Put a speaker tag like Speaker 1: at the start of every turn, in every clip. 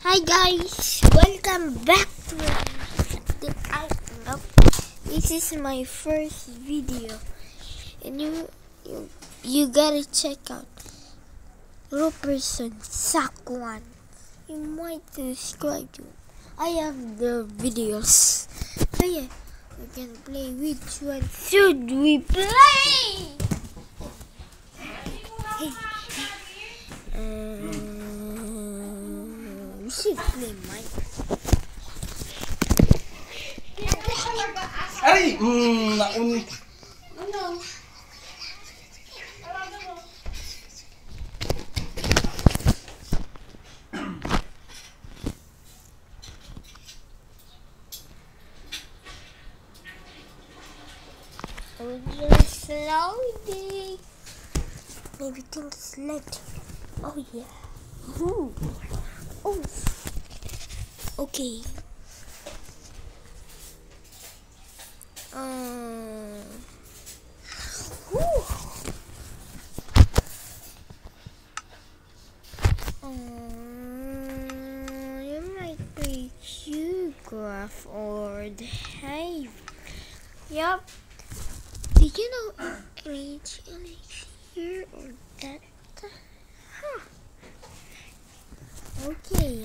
Speaker 1: Hi guys, welcome back to this is my first video, and you gotta check out Robertson Sakwan. You might subscribe to it. I have the videos. So yeah, we can play. Which one should we play? We should play Minecraft.
Speaker 2: Ay! Naun.
Speaker 1: No. We're just loading. Everything's left. Oh yeah. Ooh. Oh. Okay. Whew. You might be geograph or the hive. Yup. Did you know age here or that? Huh. Okay.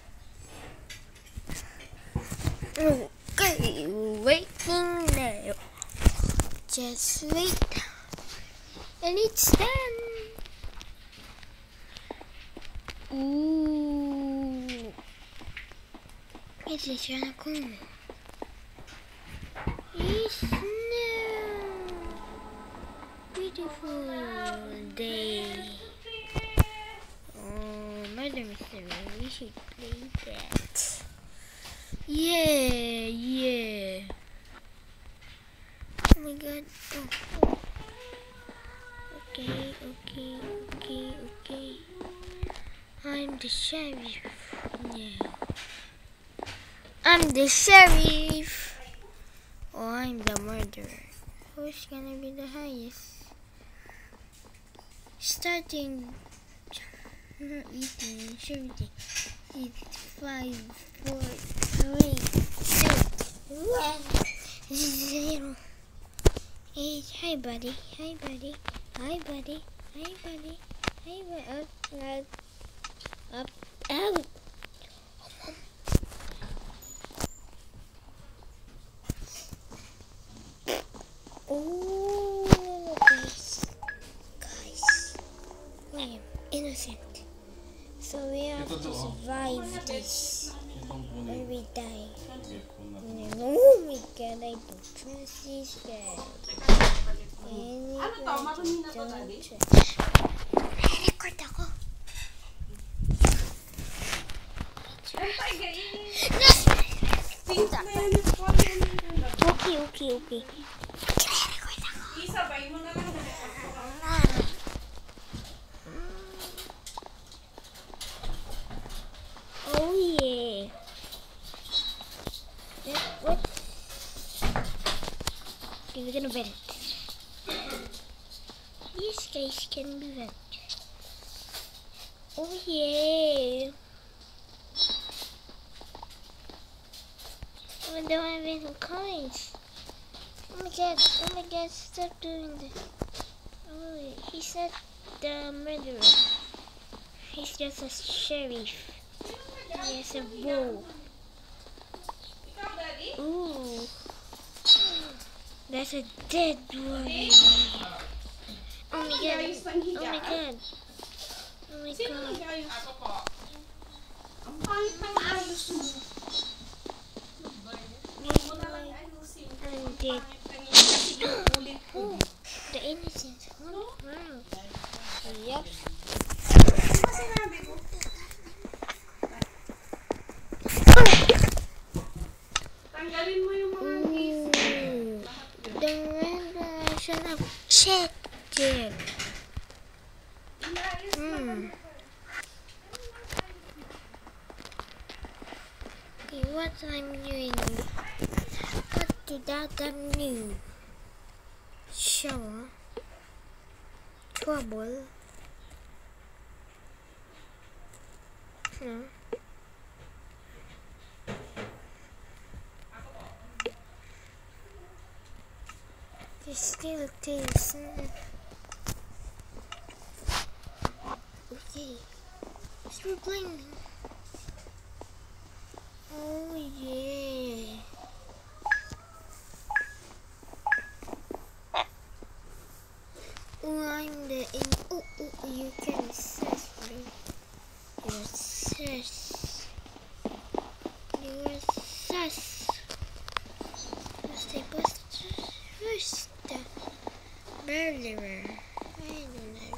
Speaker 1: Okay, waiting now. Just wait. And it's done. Ooh. It's kinda cool. It's now. Beautiful day. Oh, Mother Mystery, we should play that. Yeah. Oh my god. Oh. Okay. I'm the sheriff now. I'm the sheriff. Or I'm the murderer. Who's gonna be the highest? Starting eating everything. It's 5, 4, 3, 2, 1, 0. Hey, hi buddy. Up, out. Oh, guys, I am innocent. So we have to survive this or we die. Oh my god, I don't trust this guy. Record ako. Okay.
Speaker 2: Isabay mo na lang.
Speaker 1: Oh yeah. What? Okay, we're gonna vent. These guys can be vent. Oh yeah. I don't have any coins. Oh my god, stop doing this. Oh, he's not the murderer. He's just a sheriff. He has a bow. Ooh. That's a dead one. Oh my god. I'm dead. Oh, the innocent one. Wow. Yep.
Speaker 2: Tanggalin mo yung mga
Speaker 1: The revelation of chicken. Okay, what I'm doing? What did that do? Shower. Trouble. It still tastes. Okay. Still playing. Oh yeah. Oh, I'm the you can assess me. You're sus. You're sus. Who's the murderer? I don't know.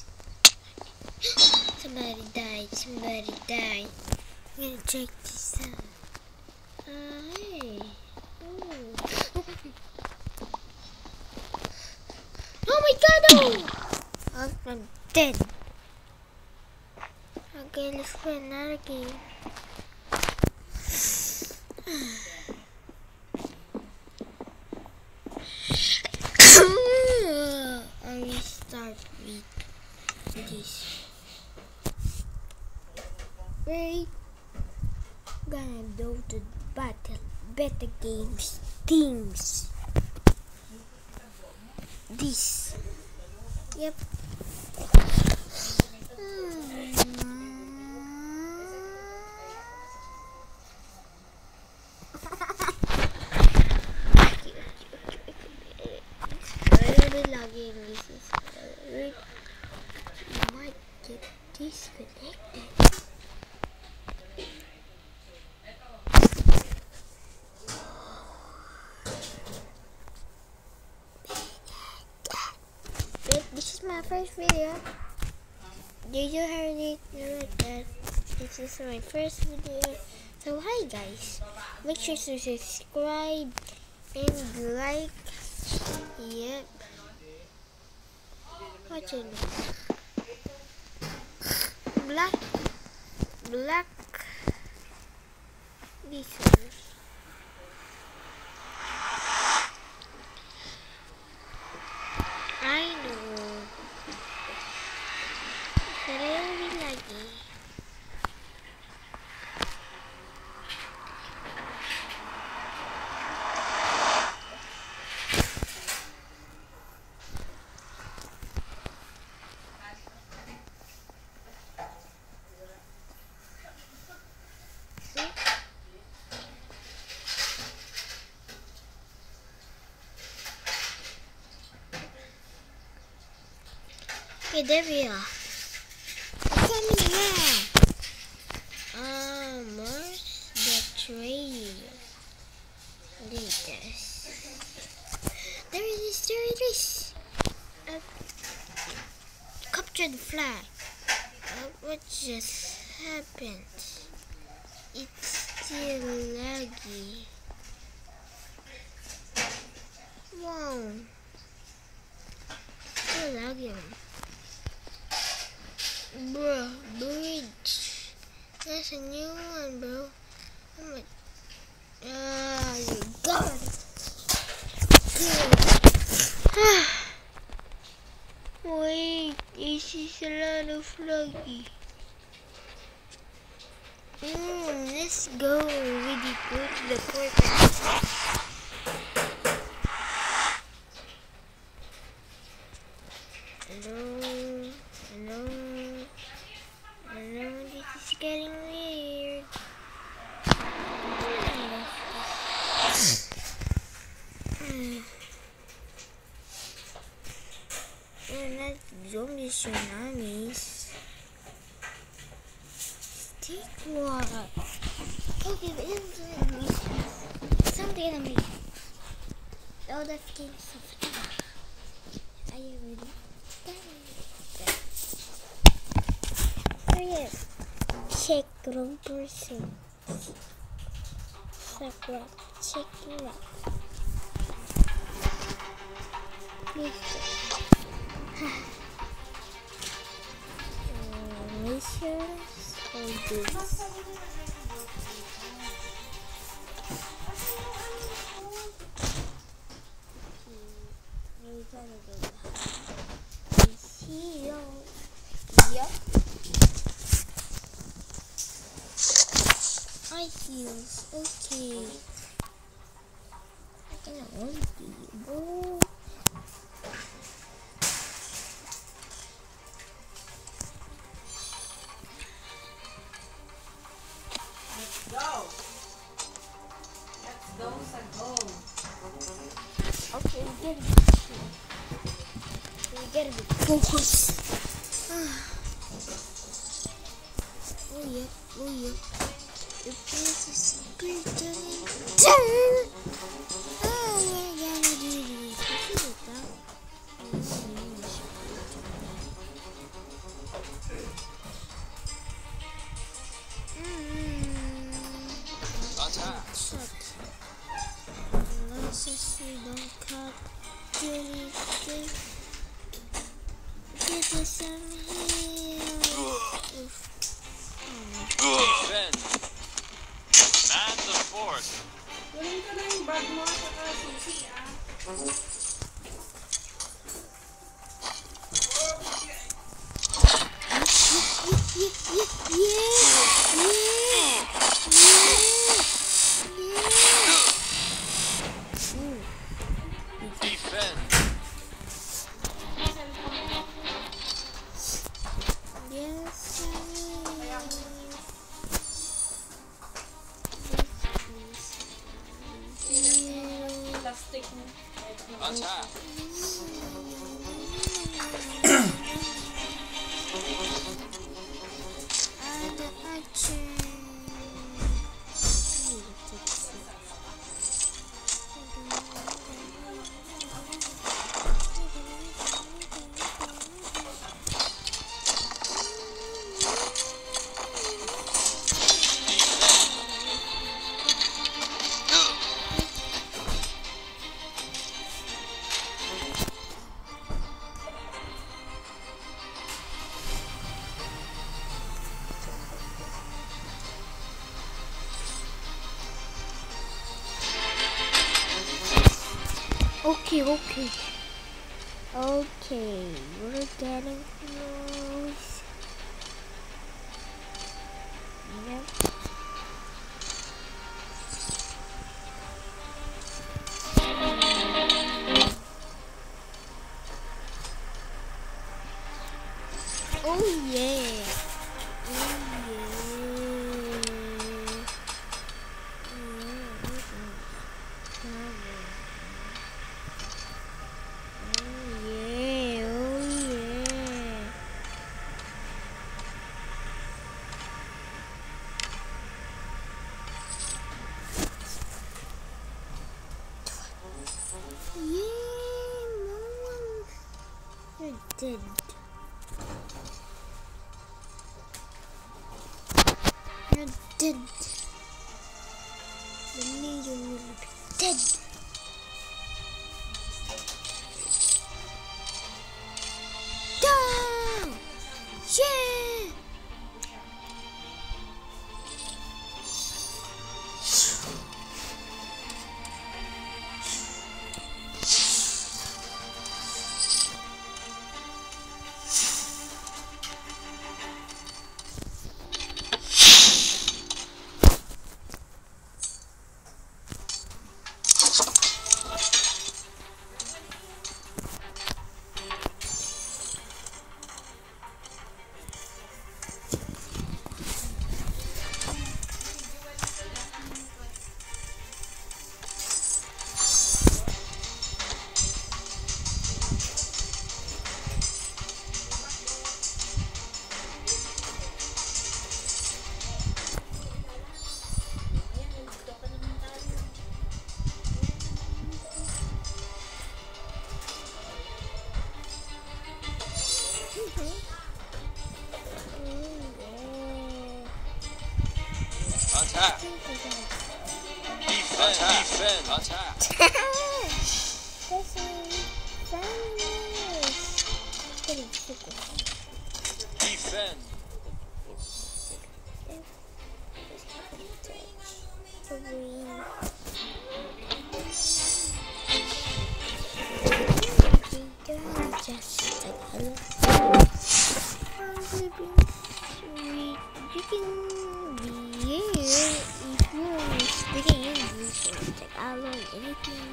Speaker 1: Somebody died. Somebody died. I'm gonna check this out. Hey. Oh. Oh my god! Oh! I'm dead. Okay, let's play another game. I will start with this. We're gonna go to better games teams. This. Yep. Login, this is weird. You might get disconnected. This is my first video. Did you heard it like that? This is my first video. So hi guys, make sure to subscribe and like. Yep. What's your name? Black. This one. I know. Really lagi. Okay, there we are. Coming now. Mars betrayal. Latest. There it is. Capture the flag. What just happened? It's still laggy. Wow. Still laggy. Bro, bridge. That's a new one, bro. Oh my. You got it. Wait, this is a lot of laggy. Let's go. Really go to the quarter. Hello, this is getting weird. Not zombie tsunamis. Stick water. Okay, but it's something gonna make all the games of. Are you ready? Yes. Check wrong person. Sakura. Check it out. Missions or this. Yep. I feels okay. I cannot want to. Okay, we gotta be focused. Oh yeah, oh yeah. The place is pretty. Oh, we're gonna do this. You see it now? Unless we don't cut anything. Give us some heal.
Speaker 3: Defend. Man the fort.
Speaker 2: Galing ka na yung bag mo saka susi
Speaker 3: Defend.
Speaker 2: plastic mo.
Speaker 3: Attack.
Speaker 1: Okay, we're getting close. Yep. Oh yeah. You're dead. You're dead. The leader will be dead. Down! Yeah!
Speaker 3: Attack. Defend. Defend. Attack. Defend.
Speaker 1: You can be here if you're speaking English or Tagalog, anything.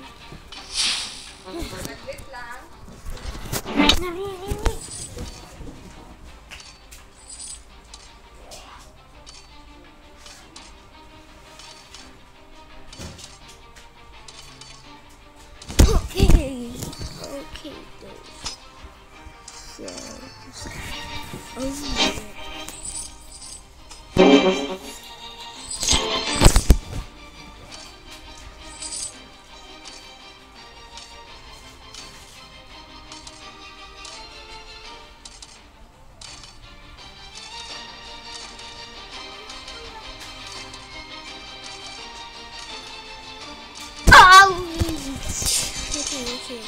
Speaker 1: Oh! Okay.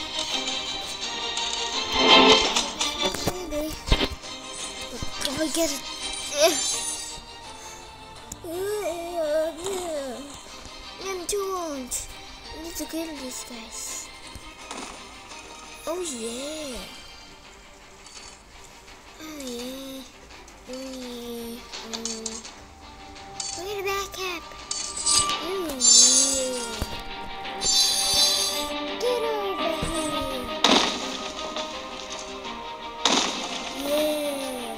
Speaker 1: Okay. Can we get it? I'm too old. I need to kill these guys. Oh yeah. Oh yeah. Oh yeah. Look at the back cap. Oh yeah. Get over here. Yeah.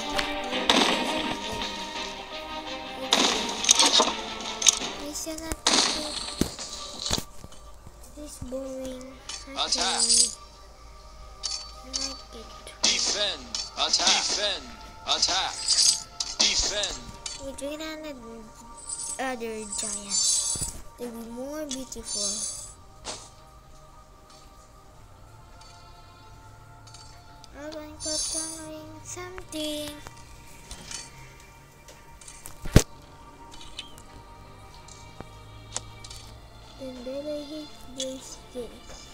Speaker 1: Okay. This is not good. This is boring.
Speaker 3: Attack.
Speaker 1: I like it.
Speaker 3: Defend. Attack. Defend. Attack. Defend.
Speaker 1: We drain on the other giant. They'll be more beautiful. I'm going to doing something. Then better hit these things.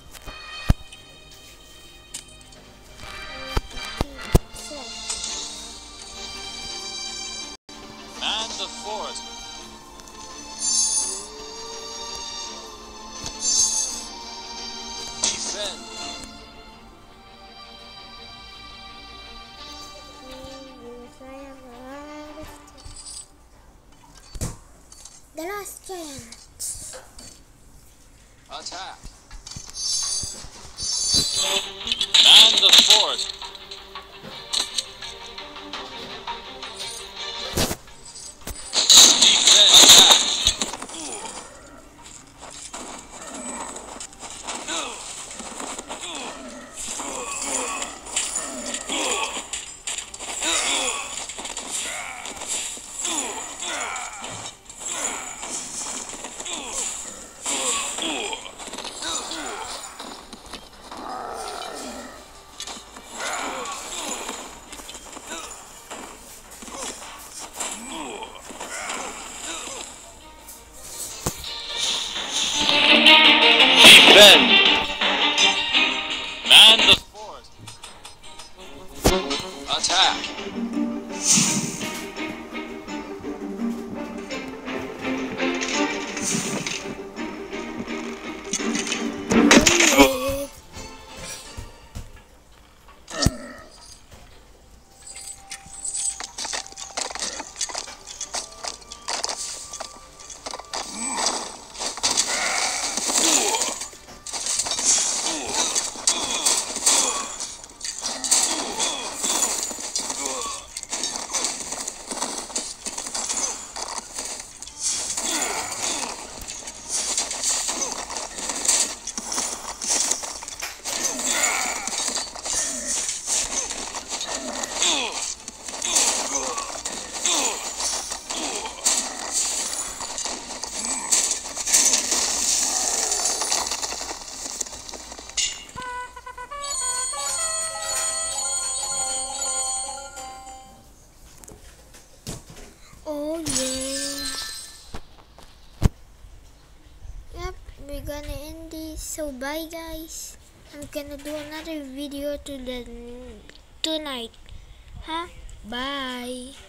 Speaker 3: Man the fort. Defend.
Speaker 1: The last giant.
Speaker 3: Attack. Man the fort. Defend. Attack. Defend. Man the fort. Attack.
Speaker 1: Oh yeah. Yep, we're gonna end this. So bye guys. I'm gonna do another video tonight. Huh? Bye.